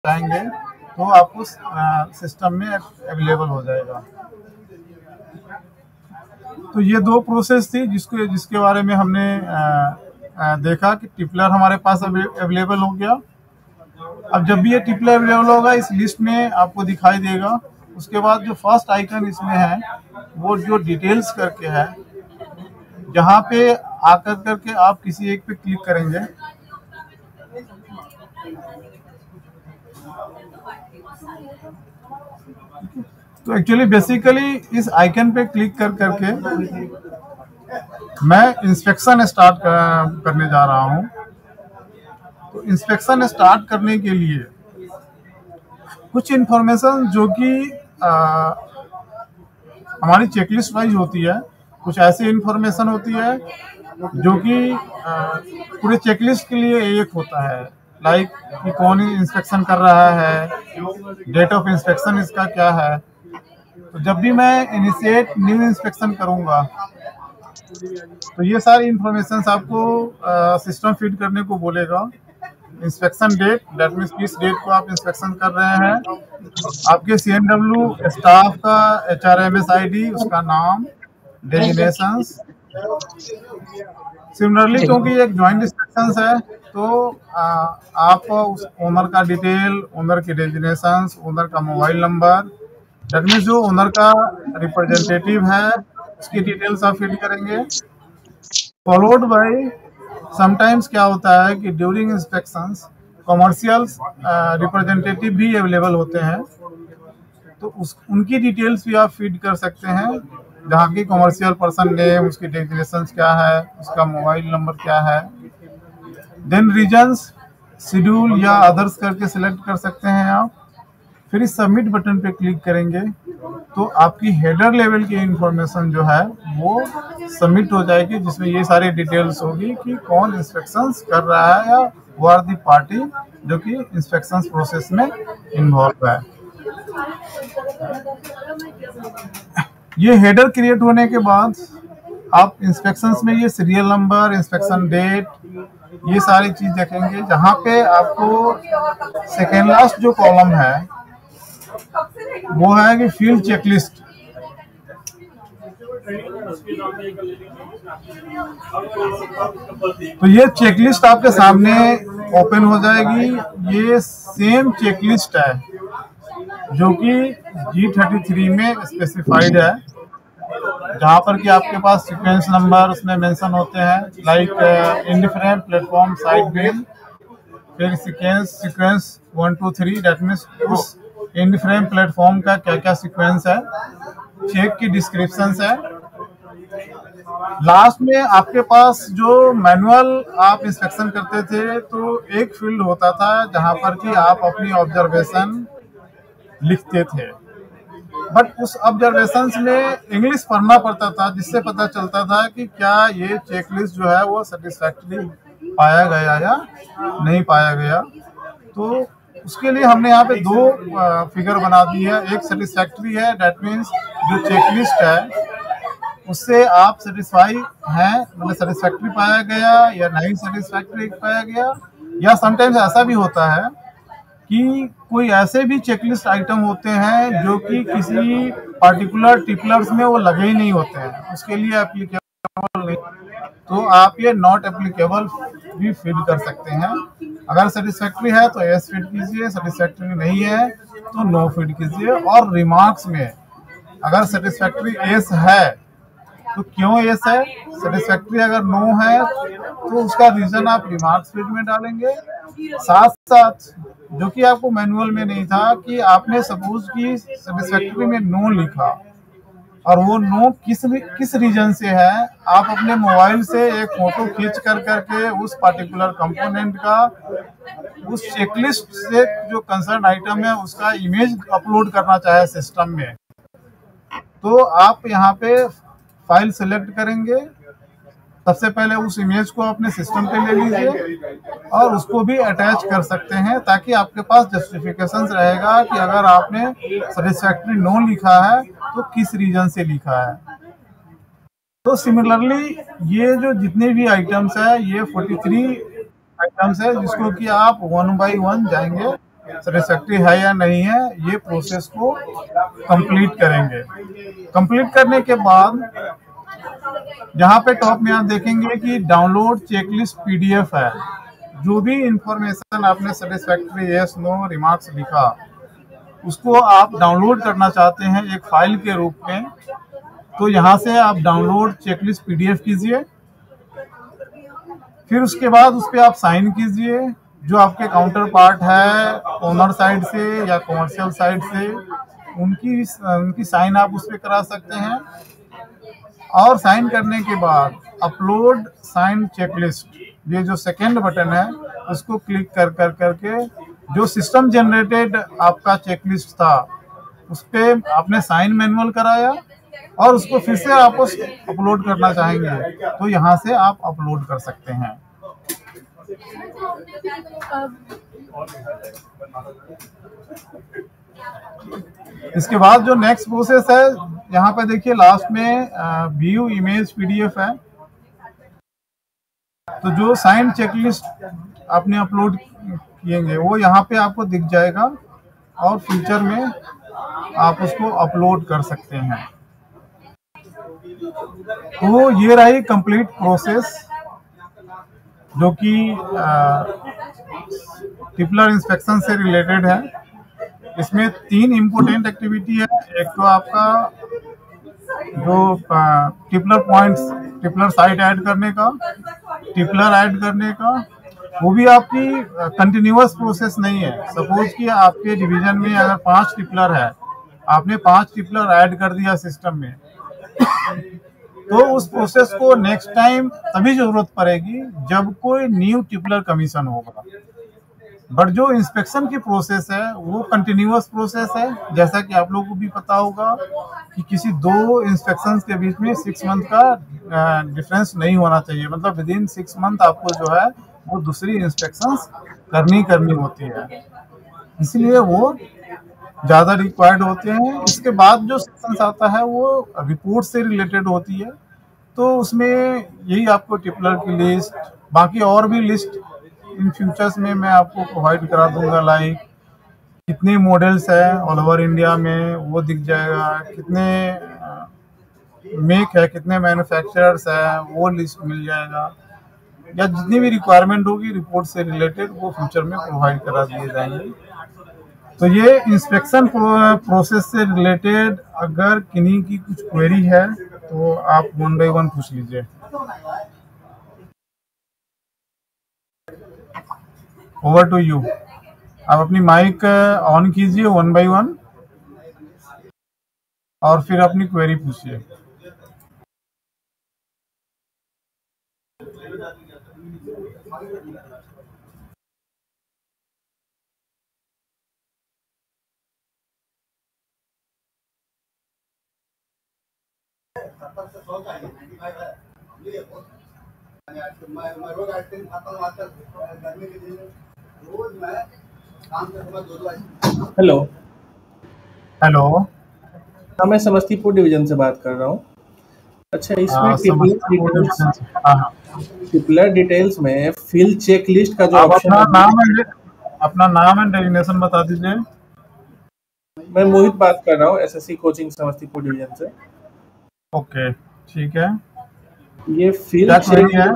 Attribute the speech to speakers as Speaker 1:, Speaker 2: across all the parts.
Speaker 1: जाएंगे तो आपको सिस्टम में अवेलेबल हो जाएगा। तो ये दो प्रोसेस थी जिसके बारे में हमने देखा कि टिपलर हमारे पास अवेलेबल हो गया। अब जब भी ये टिपलर अवेलेबल होगा इस लिस्ट में आपको दिखाई देगा। उसके बाद जो फर्स्ट आइकन इसमें है वो जो डिटेल्स करके है, जहाँ पे आकर करके आप किसी एक पे क्लिक करेंगे तो एक्चुअली बेसिकली इस आइकन पे क्लिक कर करके मैं इंस्पेक्शन स्टार्ट करने जा रहा हूँ। तो इंस्पेक्शन स्टार्ट करने के लिए कुछ इन्फॉर्मेशन जो कि हमारी चेकलिस्ट वाइज होती है, कुछ ऐसी इन्फॉर्मेशन होती है जो कि पूरे चेकलिस्ट के लिए एक होता है, लाइक कि कौन इंस्पेक्शन कर रहा है, डेट ऑफ इंस्पेक्शन इसका क्या है। तो जब भी मैं इनिशिएट न्यू इंस्पेक्शन करूंगा तो ये सारी इंफॉर्मेशन आपको सिस्टम फीड करने को बोलेगा। इंस्पेक्शन डेट, दैट मीन्स किस डेट को आप इंस्पेक्शन कर रहे हैं, आपके CNW स्टाफ का HRMS ID, उसका नाम, डेजिग्नेशंस। सिमिलरली क्योंकि एक ज्वाइंट इंस्पेक्शंस है तो आप उस ओनर का डिटेल, ओनर की डेजिग्नेशंस, ओनर का मोबाइल नंबर, दैट मीन्स जो ओनर का रिप्रेजेंटेटिव है उसकी डिटेल्स आप फीड करेंगे। फॉलोड बाय समटाइम्स क्या होता है कि ड्यूरिंग इंस्पेक्शंस कॉमर्शियल रिप्रेजेंटेटिव भी अवेलेबल होते हैं, तो उनकी डिटेल्स भी आप फीड कर सकते हैं, जहाँ की कॉमर्शियल पर्सन नेम, उसकी डेजिग्नेशन क्या है, उसका मोबाइल नंबर क्या है। देन रीजन्स, शेड्यूल या अदर्स करके सिलेक्ट कर सकते हैं आप। फिर इस सबमिट बटन पे क्लिक करेंगे तो आपकी हेडर लेवल की इंफॉर्मेशन जो है वो सबमिट हो जाएगी, जिसमें ये सारी डिटेल्स होगी कि कौन इंस्पेक्शंस कर रहा है या वो आर दी पार्टी जो कि इंस्पेक्शंस प्रोसेस में इन्वॉल्व है। ये हेडर क्रिएट होने के बाद आप इंस्पेक्शंस में ये सीरियल नंबर, इंस्पेक्शन डेट, ये सारी चीज देखेंगे, जहाँ पे आपको सेकेंड लास्ट जो कॉलम है वो है कि फील्ड चेकलिस्ट। तो ये चेकलिस्ट आपके सामने ओपन हो जाएगी। ये सेम चेकलिस्ट है जो कि G33 में स्पेसिफाइड है, जहाँ पर कि आपके पास सीक्वेंस नंबर उसमें मेंशन होते हैं, like indifferent platform side bill, फिर सीक्वेंस 1 2 3, दैट मीन्स उस इंडिफरेंट प्लेटफॉर्म का क्या क्या सीक्वेंस है, चेक की डिस्क्रिप्शन है। लास्ट में आपके पास जो मैनुअल आप इंस्पेक्शन करते थे तो एक फील्ड होता था जहां पर कि आप अपनी ऑब्जर्वेशन लिखते थे, बट उस ऑब्जर्वेशंस में इंग्लिश पढ़ना पड़ता था, जिससे पता चलता था कि क्या ये चेकलिस्ट जो है वो सेटिस्फैक्टरी पाया गया या नहीं पाया गया। तो उसके लिए हमने यहाँ पे दो फिगर बना दी है। एक सेटिस्फैक्टरी है, दैट मीन्स जो चेकलिस्ट है उससे आप सेटिस्फाई हैं, मतलब सेटिस्फैक्टरी पाया गया या नहीं सेटिस्फैक्टरी पाया गया। या समटाइम्स ऐसा भी होता है कि कोई ऐसे भी चेकलिस्ट आइटम होते हैं जो कि किसी पार्टिकुलर टिपलर्स में वो लगे ही नहीं होते हैं, उसके लिए एप्लीकेबल नहीं, तो आप ये नॉट एप्लीकेबल भी फीड कर सकते हैं। अगर सेटिस्फैक्टरी है तो यस फीड कीजिए, सेटिस्फैक्टरी नहीं है तो नो फीड कीजिए। और रिमार्क्स में अगर सेटिस्फैक्टरी यस है तो क्यों यस है, सेटिस्फैक्टरी अगर नो है तो उसका रीजन आप रिमार्क्स फील्ड में डालेंगे। साथ साथ जो कि आपको मैनुअल में नहीं था कि आपने सपोज की सेटिस्फैक्टरी में नो लिखा और वो नो किस रीजन से है, आप अपने मोबाइल से एक फोटो खींच करके उस पार्टिकुलर कंपोनेंट का उस चेकलिस्ट से जो कंसर्न आइटम है उसका इमेज अपलोड करना चाहे सिस्टम में, तो आप यहाँ पे फाइल सेलेक्ट करेंगे। सबसे पहले उस इमेज को अपने सिस्टम पे ले लीजिए और उसको भी अटैच कर सकते हैं, ताकि आपके पास जस्टिफिकेशन रहेगा कि अगर आपने सेटिस्फैक्टरी नो लिखा है तो किस रीजन से लिखा है। तो सिमिलरली ये जो जितने भी आइटम्स है ये 43 आइटम्स है, जिसको कि आप 1 बाय 1 जाएंगे सेटिस्फैक्ट्री है या नहीं है, ये प्रोसेस को कंप्लीट करेंगे। कंप्लीट करने के बाद यहाँ पे टॉप में आप देखेंगे कि डाउनलोड चेकलिस्ट पीडीएफ है। जो भी इंफॉर्मेशन आपने सेटिस्फैक्ट्री, यस, नो, रिमार्क्स लिखा, उसको आप डाउनलोड करना चाहते हैं एक फाइल के रूप में, तो यहाँ से आप डाउनलोड चेकलिस्ट पीडीएफ कीजिए। फिर उसके बाद उस पर आप साइन कीजिए। जो आपके काउंटर पार्ट है ओनर साइड से या कमर्शियल साइड से, उनकी साइन आप उस पर करा सकते हैं। और साइन करने के बाद अपलोड साइन चेकलिस्ट, ये जो सेकेंड बटन है, उसको क्लिक कर करके जो सिस्टम जनरेटेड आपका चेकलिस्ट था उस पर आपने साइन मैनुअल कराया और उसको फिर से आप अपलोड करना चाहेंगे तो यहाँ से आप अपलोड कर सकते हैं। इसके बाद जो नेक्स्ट प्रोसेस है, यहाँ पे देखिए लास्ट में व्यू इमेज पीडीएफ है। तो जो साइन चेकलिस्ट आपने अपलोड किएंगे वो यहाँ पे आपको दिख जाएगा और फ्यूचर में आप उसको अपलोड कर सकते हैं। तो ये रही कंप्लीट प्रोसेस जो कि टिपलर इंस्पेक्शन से रिलेटेड है। इसमें 3 इम्पोर्टेंट एक्टिविटी है। एक तो आपका जो tippler points, tippler site add करने का, टिपलर ऐड करने का, वो भी आपकी कंटिन्यूअस प्रोसेस नहीं है। सपोज कि आपके डिवीजन में अगर 5 टिपलर है, आपने 5 टिपलर ऐड कर दिया सिस्टम में, तो उस प्रोसेस को नेक्स्ट टाइम तभी जरूरत पड़ेगी जब कोई न्यू टिपलर कमीशन होगा। बट जो इंस्पेक्शन की प्रोसेस है वो कंटिन्यूअस प्रोसेस है। जैसा कि आप लोगों को भी पता होगा कि किसी 2 इंस्पेक्शन के बीच में 6 मंथ का डिफरेंस नहीं होना चाहिए। मतलब विद इन 6 मंथ आपको जो है वो दूसरी इंस्पेक्शन करनी होती है, इसलिए वो ज़्यादा रिक्वायर्ड होते हैं। इसके बाद जो सेक्शन आता है वो रिपोर्ट से रिलेटेड होती है। तो उसमें यही आपको टिपलर की लिस्ट, बाकी और भी लिस्ट इन फ्यूचर्स में मैं आपको प्रोवाइड करा दूंगा। लाइक कितने मॉडल्स हैं ऑल ओवर इंडिया में वो दिख जाएगा, कितने मेक है, कितने मैन्युफैक्चरर्स हैं वो लिस्ट मिल जाएगा, या जितनी भी रिक्वायरमेंट होगी रिपोर्ट से रिलेटेड वो फ्यूचर में प्रोवाइड करा दिए जाएंगे। तो ये इंस्पेक्शन प्रोसेस से रिलेटेड अगर किन्हीं की कुछ क्वेरी है तो आप 1 by 1 पूछ लीजिए। Over to you. आप अपनी माइक ऑन कीजिए 1 by 1 और फिर अपनी क्वेरी पूछिए।
Speaker 2: हेलो।
Speaker 1: हेलो,
Speaker 2: हाँ, मैं समस्तीपुर डिवीजन से बात कर रहा हूँ। अच्छा, इसमें टिपलर डिटेल्स में फिल चेक लिस्ट का जो ऑप्शन है,
Speaker 1: अपना नाम एंड डेजिग्नेशन बता दीजिए।
Speaker 2: मैं मोहित बात कर रहा हूँ, एसएससी कोचिंग समस्तीपुर डिवीजन से।
Speaker 1: ओके, ठीक है।
Speaker 2: ये फिल चेक
Speaker 1: है।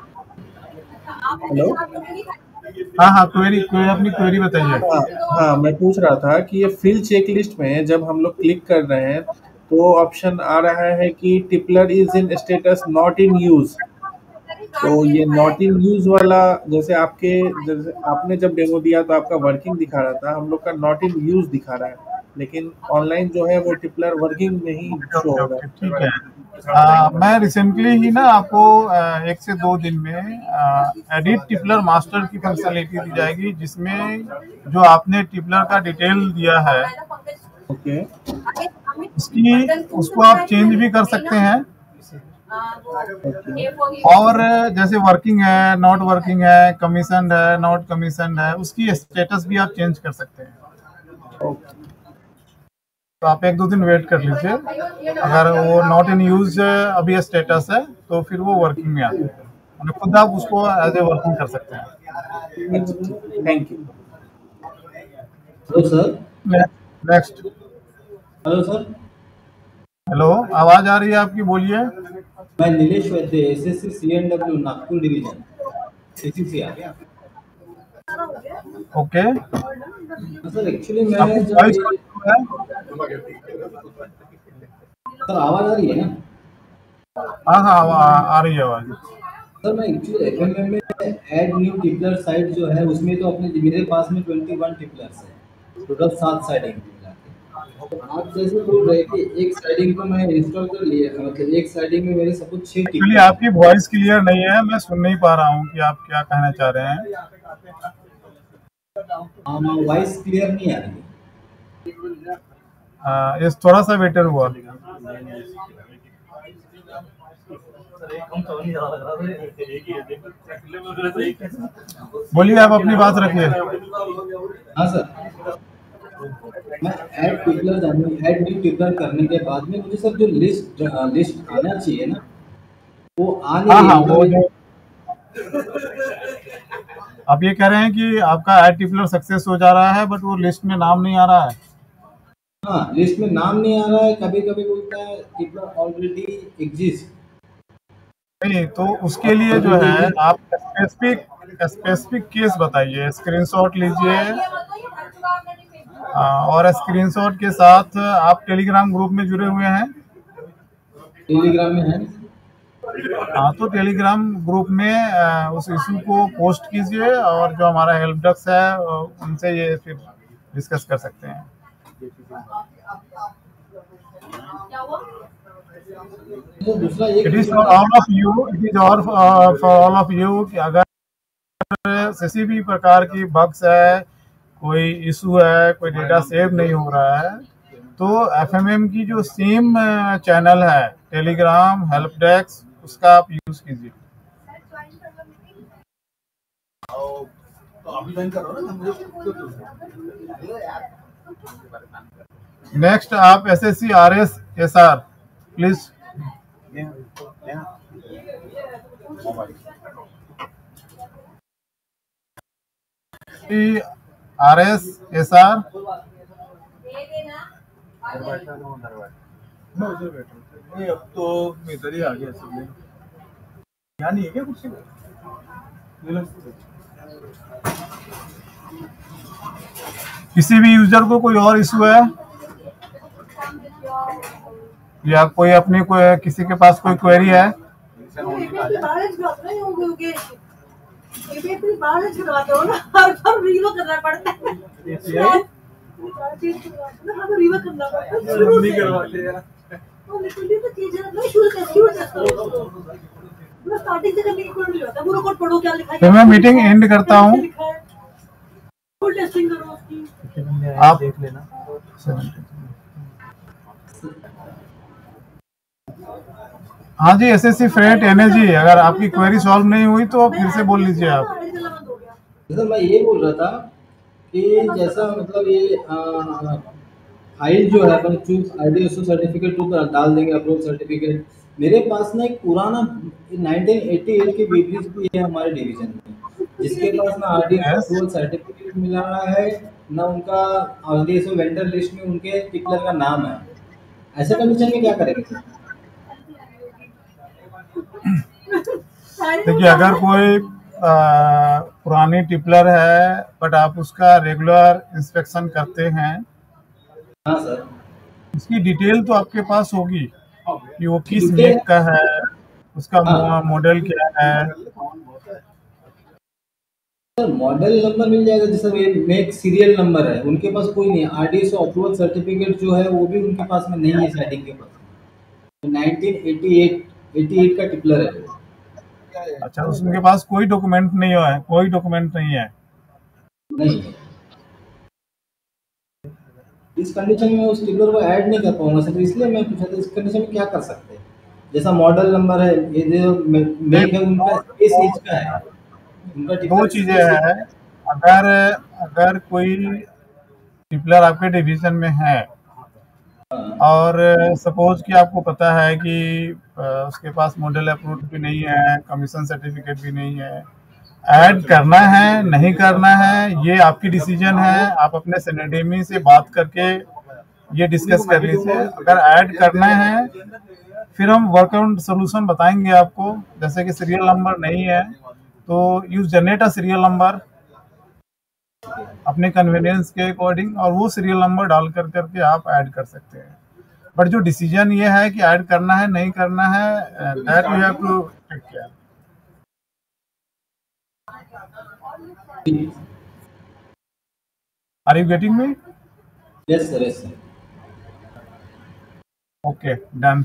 Speaker 2: हेलो,
Speaker 1: हाँ, क्वेरी अपनी क्वेरी बताइए।
Speaker 2: हाँ, मैं पूछ रहा था कि ये फिल चेक लिस्ट में जब हम लोग क्लिक कर रहे हैं तो ऑप्शन आ रहा है कि tippler is in status not in use. तो ये नॉट इन यूज वाला, जैसे आपने जब डेमो दिया तो आपका वर्किंग दिखा रहा था, हम लोग का नॉट इन यूज दिखा रहा है, लेकिन ऑनलाइन जो है वो टिपलर वर्किंग में ही शो हो रहा है।
Speaker 1: ठीक है। मैं रिसेंटली ही ना आपको 1 से 2 दिन में एडिट टिपलर मास्टर की फंक्शनलिटी दी जाएगी, जिसमें जो आपने टिपलर का डिटेल दिया है
Speaker 2: ओके,
Speaker 1: उसको आप चेंज भी कर सकते हैं। और जैसे वर्किंग है, नॉट वर्किंग है, कमीशन है, नॉट कमीशन है, उसकी स्टेटस भी आप चेंज कर सकते हैं। तो आप 1-2 दिन वेट कर लीजिए। अगर वो नॉट इन यूज अभी स्टेटस है तो फिर वो वर्किंग में आता है, खुद आप उसको एज ए वर्किंग कर सकते हैं।
Speaker 2: Thank you.
Speaker 3: Hello sir.
Speaker 1: Next.
Speaker 3: Hello sir.
Speaker 1: Hello, आवाज आ रही है आपकी, बोलिए।
Speaker 3: मैं Nilesh Vaidya, SSC CNW Nagpur division, CCCR.
Speaker 1: Okay.
Speaker 3: Sir actually
Speaker 1: आपकी
Speaker 3: मैं जब
Speaker 1: वॉइस
Speaker 3: ये
Speaker 1: है।
Speaker 3: सर आवाज आ रही है ना?
Speaker 1: हाँ हाँ, आ रही है आवाज।
Speaker 3: सर मैं एक्चुअली एफएमएम में ऐड न्यू टिपलर साइट जो है उसमें तो अपने मेरे पास में 21 टिपलर्स है, टोटल 7 साइडिंग मिला के। तो आप जैसे बोल रहे हैं कि एक साइडिंग को मैं इंस्टॉल कर लिया था, मतलब एक साइडिंग में मेरे सब कुछ 6
Speaker 1: एक्चुअली
Speaker 3: टिपलर है।
Speaker 1: आपकी वॉइस क्लियर नहीं है, मैं सुन नहीं पा रहा हूँ कि आप क्या कहना चाह रहे हैं।
Speaker 3: वॉइस क्लियर नहीं आ रही है।
Speaker 1: ये थोड़ा सा बेटर हुआ। बोलिए, आप अपनी बात रखिए।
Speaker 3: हाँ सर, मैं ऐड न्यू टिपलर करने के बाद में मुझे सर जो लिस्ट आना चाहिए ना, वो आ नहीं
Speaker 1: हाँ
Speaker 3: रही है।
Speaker 1: हाँ,
Speaker 3: मतलब
Speaker 1: वो जो आप ये कह रहे हैं कि आपका ऐड टिपलर सक्सेस हो जा रहा है, बट वो लिस्ट में नाम नहीं आ रहा है।
Speaker 3: हाँ, लिस्ट में नाम नहीं आ रहा है, कभी कभी बोलता है टिपलर ऑलरेडी एग्जिस्ट।
Speaker 1: नहीं, तो उसके लिए जो
Speaker 3: ऑलरेडी
Speaker 1: है
Speaker 3: एग्जिस्ट।
Speaker 1: आप स्पेसिफिक केस बताइए, स्क्रीनशॉट लीजिए। और स्क्रीनशॉट के साथ आप टेलीग्राम ग्रुप में जुड़े हुए हैं।
Speaker 3: टेलीग्राम में है।
Speaker 1: हाँ, तो टेलीग्राम ग्रुप में उस इशू को पोस्ट कीजिए, और जो हमारा हेल्प डेस्क है उनसे ये फिर डिस्कस कर सकते हैं।
Speaker 3: तो दूसरा एक
Speaker 1: इट इज
Speaker 3: क्वेश्चन
Speaker 1: फॉर
Speaker 3: था।
Speaker 1: All of you, it is और फॉर ऑल ऑफ यू कि अगर किसी भी प्रकार की बग्स है, कोई इशू है, कोई डेटा सेव नहीं हो रहा है, तो एफएमएम की जो सेम चैनल है टेलीग्राम हेल्प डेस्क, उसका आप यूज कीजिए। नेक्स्ट, आप SSC RS SR please. RS SR अब तो इधर ही आ गया सब। यहाँ नहीं है क्या कुछ? किसी भी यूजर को कोई और इशू है, या कोई अपनी कोई किसी के पास कोई क्वेरी है? तो मैं मीटिंग एंड करता हूँ, आप देख लेना। हाँ जी, एसएससी फ्रेट एनर्जी, अगर आपकी क्वेरी सॉल्व नहीं हुई तो फिर से बोल लीजिए आप।
Speaker 3: जैसा मैं ये बोल रहा था कि जैसा मतलब ये फाइल जो है अपन चूज आईडीएसओ सर्टिफिकेट तो डाल देंगे, अप्रूवल सर्टिफिकेट। मेरे पास ना एक पुराना 1988 की बेबीज भी है हमारे डिवीजन में, जिसके पास ना आरडीएसओ
Speaker 1: यस,
Speaker 3: अप्रूवल सर्टिफिकेट मिला रहा है, ना उनका आरडीएसओ वेंडर लिस्ट में उनके टिपलर का नाम है। ऐसे कंडीशन में क्या करेंगे सर?
Speaker 1: देखिए, अगर कोई पुरानी टिपलर है बट आप उसका रेगुलर इंस्पेक्शन करते हैं,
Speaker 3: हाँ सर।
Speaker 1: उसकी डिटेल तो आपके पास होगी कि वो किस
Speaker 3: डिटेल।
Speaker 1: मेक का है, उसका
Speaker 3: हाँ
Speaker 1: मॉडल क्या है।
Speaker 3: सर, मॉडल नंबर मिल जाएगा, जैसे ये मेक सीरियल नंबर है उनके पास कोई नहीं है। आरडीएसओ अप्रूवल सर्टिफिकेट जो है वो भी उनके पास में नहीं है, साइडिंग के पास। तो 1988 का टिपलर है वो।
Speaker 1: अच्छा, उसके पास कोई डॉक्यूमेंट नहीं है, कोई डॉक्यूमेंट नहीं है।
Speaker 3: नहीं है। इस कंडीशन में उस टिपलर को ऐड नहीं कर पाऊंगा सर, तो इसलिए मैं पूछा था इस कंडीशन में क्या कर सकते हैं। जैसा मॉडल नंबर है, ये जो मेक है उनका किस एज का है, उनका
Speaker 1: दो
Speaker 3: टिपलर
Speaker 1: चीजें
Speaker 3: किस एज
Speaker 1: हैं।
Speaker 3: का है।
Speaker 1: अगर अगर कोई टिपलर आपके डिवीजन में है,
Speaker 3: हाँ,
Speaker 1: और सपोज कि आपको पता है कि उसके पास मॉडल अप्रूव्ड भी नहीं है, कमीशन सर्टिफिकेट भी नहीं है, ऐड करना है नहीं करना है ये आपकी डिसीजन है। आप अपने सेनेडेमी से बात करके ये डिस्कस कर लीजिए। अगर ऐड करना है फिर हम वर्कआउट सोल्यूशन बताएंगे आपको। जैसे कि सीरियल नंबर नहीं है तो use generate a serial number अपने कन्वीनियंस के अकॉर्डिंग, और वो सीरियल नंबर डाल कर करके आप ऐड कर सकते हैं। बट जो डिसीजन ये है कि ऐड करना है नहीं करना है, that you have to take care. Are you getting me?
Speaker 3: Yes sir, yes sir.
Speaker 1: Okay, done.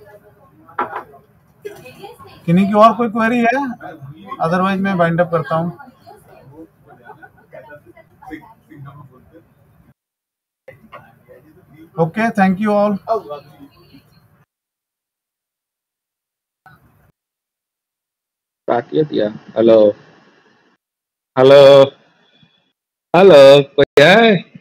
Speaker 1: किन्हीं की और कोई क्वेरी है? अदरवाइज मैं बाइंड अप करता हूँ। Okay, thank you all.
Speaker 4: Start किया दिया। हेलो हेलो हेलो, कोई है?